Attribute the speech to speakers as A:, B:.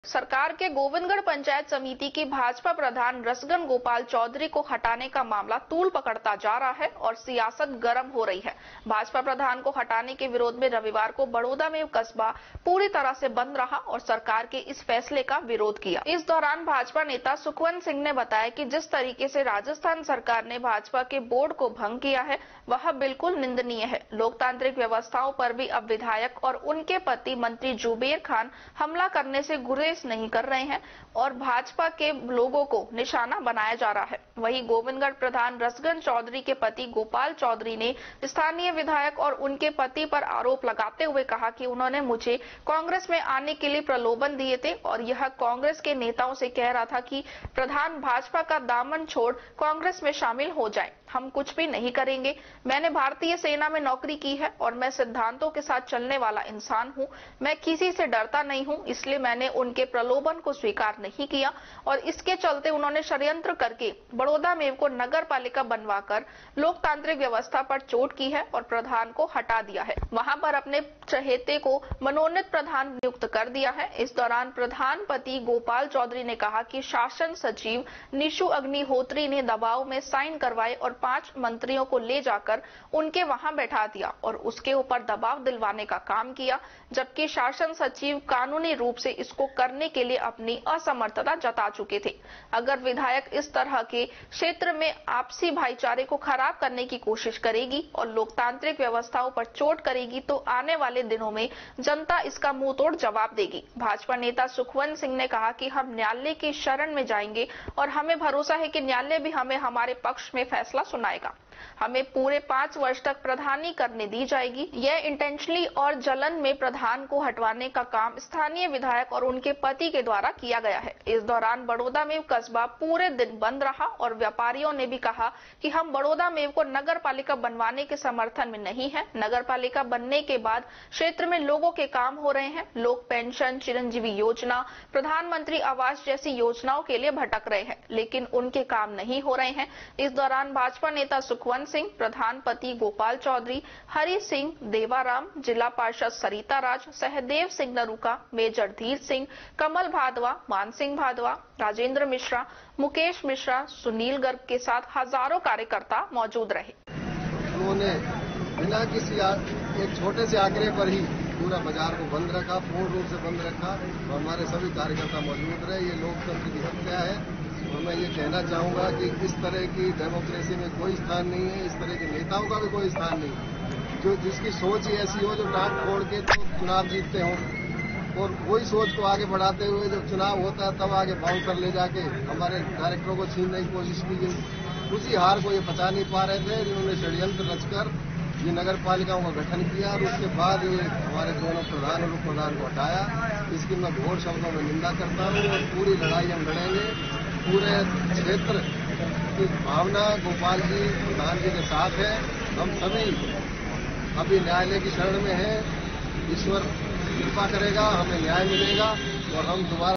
A: सरकार के गोविंदगढ़ पंचायत समिति की भाजपा प्रधान रसगन गोपाल चौधरी को हटाने का मामला तूल पकड़ता जा रहा है और सियासत गर्म हो रही है। भाजपा प्रधान को हटाने के विरोध में रविवार को बड़ौदा में कस्बा पूरी तरह से बंद रहा और सरकार के इस फैसले का विरोध किया। इस दौरान भाजपा नेता सुखवंत सिंह ने बताया कि जिस तरीके से राजस्थान सरकार ने भाजपा के बोर्ड को भंग किया है वह बिल्कुल निंदनीय है। लोकतांत्रिक व्यवस्थाओं पर भी अब विधायक और उनके पति मंत्री जुबेर खान हमला करने से गुरेज नहीं कर रहे हैं और भाजपा के लोगों को निशाना बनाया जा रहा है। वहीं गोविंदगढ़ प्रधान रसगन चौधरी के पति गोपाल चौधरी ने स्थानीय विधायक और उनके पति पर आरोप लगाते हुए कहा कि उन्होंने मुझे कांग्रेस में आने के लिए प्रलोभन दिए थे और यह कांग्रेस के नेताओं से कह रहा था कि प्रधान भाजपा का दामन छोड़ कांग्रेस में शामिल हो जाए। हम कुछ भी नहीं करेंगे। मैंने भारतीय सेना में नौकरी की है और मैं सिद्धांतों के साथ चलने वाला इंसान हूं। मैं किसी से डरता नहीं हूं, इसलिए मैंने उनके प्रलोभन को स्वीकार नहीं किया और इसके चलते उन्होंने षड्यंत्र करके बड़ौदा मेव को नगर पालिका बनवाकर लोकतांत्रिक व्यवस्था पर चोट की है और प्रधान को हटा दिया है। वहां पर अपने चहेते को मनोनीत प्रधान नियुक्त कर दिया है। इस दौरान प्रधान पति गोपाल चौधरी ने कहा कि शासन सचिव निशु अग्निहोत्री ने दबाव में साइन करवाए और 5 मंत्रियों को ले जाकर उनके वहां बैठा दिया और उसके ऊपर दबाव दिलवाने का काम किया, जबकि शासन सचिव कानूनी रूप से इसको करने के लिए अपनी असमर्थता जता चुके थे। अगर विधायक इस तरह के क्षेत्र में आपसी भाईचारे को खराब करने की कोशिश करेगी और लोकतांत्रिक व्यवस्थाओं पर चोट करेगी तो आने वाले दिनों में जनता इसका मुंह तोड़ जवाब देगी। भाजपा नेता सुखवंत सिंह ने कहा कि हम न्यायालय की शरण में जाएंगे और हमें भरोसा है कि न्यायालय भी हमें हमारे पक्ष में फैसला सुनाएगा। हमें पूरे 5 वर्ष तक प्रधानी करने दी जाएगी। यह इंटेंशनली और जलन में प्रधान को हटवाने का काम स्थानीय विधायक और उनके पति के द्वारा किया गया है। इस दौरान बड़ौदा मेव कस्बा पूरे दिन बंद रहा और व्यापारियों ने भी कहा कि हम बड़ौदा मेव को नगर पालिका बनवाने के समर्थन में नहीं है। नगर पालिका बनने के बाद क्षेत्र में लोगों के काम हो रहे हैं। लोग पेंशन, चिरंजीवी योजना, प्रधानमंत्री आवास जैसी योजनाओं के लिए भटक रहे हैं, लेकिन उनके काम नहीं हो रहे हैं। इस दौरान भाजपा नेता सुखवंत सिंह, प्रधान पति गोपाल चौधरी, हरि सिंह, देवाराम, जिला पार्षद सरिता राज, सहदेव सिंह नरूका, मेजर धीर सिंह, कमल भादवा, मान सिंह भादवा, राजेंद्र मिश्रा, मुकेश मिश्रा, सुनील गर्ग के साथ हजारों कार्यकर्ता मौजूद रहे।
B: उन्होंने बिना किसी एक छोटे से आंकड़े पर ही पूरा बाजार को बंद रखा, पूर्ण रूप से बंद रखा और हमारे सभी कार्यकर्ता मौजूद रहे। ये लोकतंत्र की हत्या है और मैं ये कहना चाहूंगा कि इस तरह की डेमोक्रेसी में कोई स्थान नहीं है, इस तरह के नेताओं का भी कोई स्थान नहीं जो जिसकी सोच ही ऐसी हो जो नाक फोड़ के तो चुनाव जीतते हों और वही सोच को आगे बढ़ाते हुए जब चुनाव होता है तब आगे बाउंसर ले जाके हमारे डायरेक्टरों को छीनने की कोशिश की गई। उसी हार को ये पचा नहीं पा रहे थे जिन्होंने षड्यंत्र रचकर ये नगर पालिकाओं का गठन किया और उसके बाद ये हमारे दोनों प्रधान और उप प्रधान को हटाया। इसकी मैं घोर शब्दों में निंदा करता हूँ और पूरी लड़ाई हम लड़ेंगे। पूरे क्षेत्र की भावना गोपाल जी प्रधान जी के साथ है। हम सभी अभी न्यायालय की शरण में हैं। ईश्वर कृपा करेगा, हमें न्याय मिलेगा और हम दोबारा